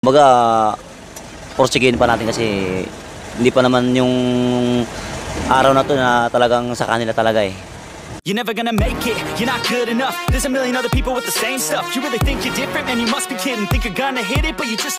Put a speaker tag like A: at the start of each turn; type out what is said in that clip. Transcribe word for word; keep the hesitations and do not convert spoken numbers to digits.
A: Baga, porsigihin pa natin kasi hindi pa naman yung araw na to na talagang sa kanila talaga eh.
B: You're never gonna make it, you're not good enough. There's a million other people with the same stuff. You really think you're different? Man, you must be kidding. Think you're gonna hit it, but you just